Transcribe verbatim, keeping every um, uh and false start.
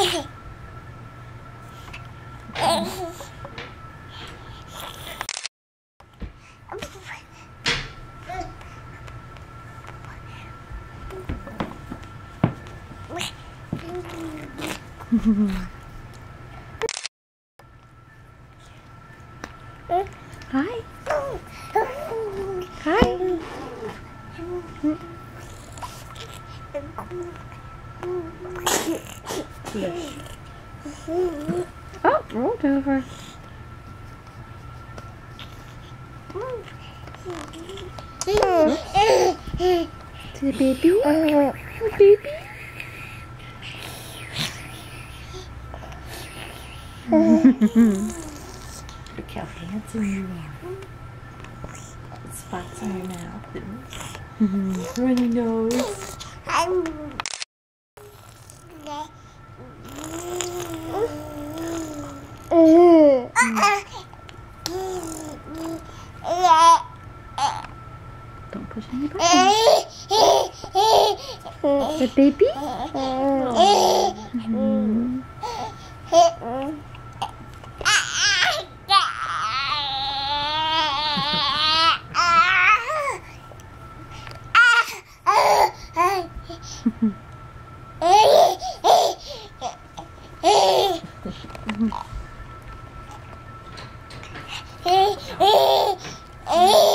Hi. Hi. Oh, rolled over. To the baby. Baby. Look how handsome you are. Spots on your mouth. Runny nose. Don't push any buttons. The baby? Mm-hmm. Hey,